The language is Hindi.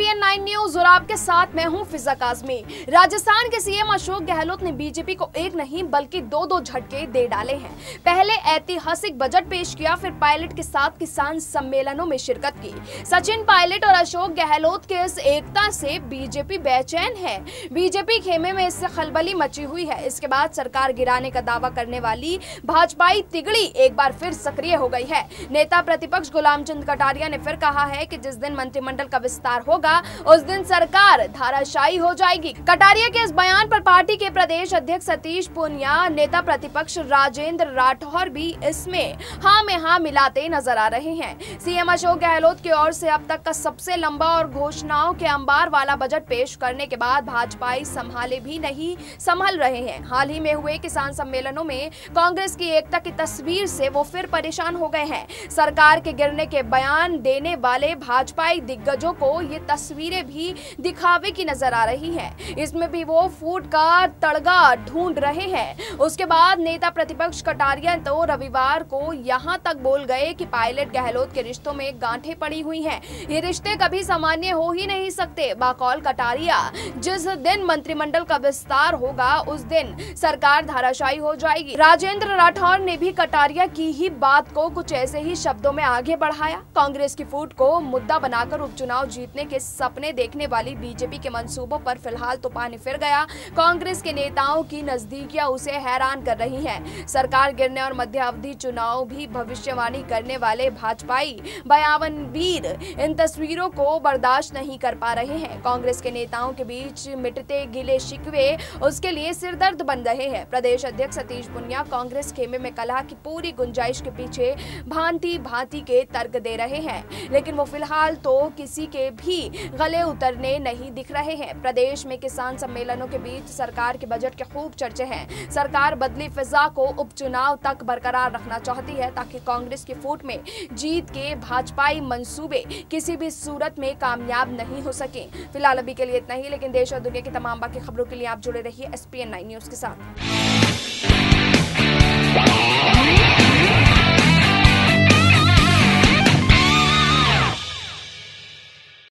SPN9 न्यूज और आपके साथ मैं हूं फिजा काज़मी। राजस्थान के सीएम अशोक गहलोत ने बीजेपी को एक नहीं बल्कि दो झटके दे डाले हैं। पहले ऐतिहासिक बजट पेश किया, फिर पायलट के साथ किसान सम्मेलनों में शिरकत की। सचिन पायलट और अशोक गहलोत के इस एकता से बीजेपी बेचैन है। बीजेपी खेमे में इससे खलबली मची हुई है। इसके बाद सरकार गिराने का दावा करने वाली भाजपाई तिगड़ी एक बार फिर सक्रिय हो गई है। नेता प्रतिपक्ष गुलाम चंद कटारिया ने फिर कहा है कि जिस दिन मंत्रिमंडल का विस्तार होगा उस दिन सरकार धाराशायी हो जाएगी। कटारिया के इस बयान पर पार्टी के प्रदेश अध्यक्ष सतीश पूनिया, नेता प्रतिपक्ष राजेंद्र राठौर भी इसमें हाँ में हाँ मिलाते नजर आ रहे हैं। सीएम अशोक गहलोत की ओर से अब तक का सबसे लंबा और घोषणाओं के अंबार वाला बजट पेश करने के बाद भाजपाई संभाले भी नहीं संभल रहे हैं। हाल ही में हुए किसान सम्मेलनों में कांग्रेस की एकता की तस्वीर से वो फिर परेशान हो गए हैं। सरकार के गिरने के बयान देने वाले भाजपाई दिग्गजों को ये तस्वीरें भी दिखावे की नजर आ रही हैं। इसमें भी वो फूट का तड़गा ढूंढ रहे हैं। उसके बाद नेता प्रतिपक्ष कटारिया तो रविवार को यहां तक बोल गए कि पायलट गहलोत के रिश्तों में गांठें पड़ी हुई हैं। ये रिश्ते कभी सामान्य हो ही नहीं सकते। बाकौल कटारिया, जिस दिन मंत्रिमंडल का विस्तार होगा उस दिन सरकार धाराशायी हो जाएगी। राजेंद्र राठौर ने भी कटारिया की ही बात को कुछ ऐसे ही शब्दों में आगे बढ़ाया। कांग्रेस की फूट को मुद्दा बनाकर उपचुनाव जीतने के सपने देखने वाली बीजेपी के मंसूबों पर फिलहाल तो पानी फिर गया। कांग्रेस के नेताओं की नजदीकियां उसे हैरान कर रही हैं। सरकार गिरने और मध्यावधि चुनाव भी भविष्यवाणी करने वाले भाजपाई बयानवीर इन तस्वीरों को बर्दाश्त नहीं कर पा रहे हैं। कांग्रेस के नेताओं के बीच मिटते गिले शिकवे उसके लिए सिरदर्द बन रहे हैं। प्रदेश अध्यक्ष सतीश पूनिया कांग्रेस खेमे में कलह की पूरी गुंजाइश के पीछे भांति भांति के तर्क दे रहे हैं, लेकिन वो फिलहाल तो किसी के भी गले उतरने नहीं दिख रहे हैं। प्रदेश में किसान सम्मेलनों के बीच सरकार के बजट के खूब चर्चे हैं। सरकार बदली फिजा को उपचुनाव तक बरकरार रखना चाहती है ताकि कांग्रेस की फूट में जीत के भाजपाई मंसूबे किसी भी सूरत में कामयाब नहीं हो सके। फिलहाल अभी के लिए इतना ही, लेकिन देश और दुनिया की तमाम बाकी खबरों के लिए आप जुड़े रहिए SPN9 न्यूज के साथ।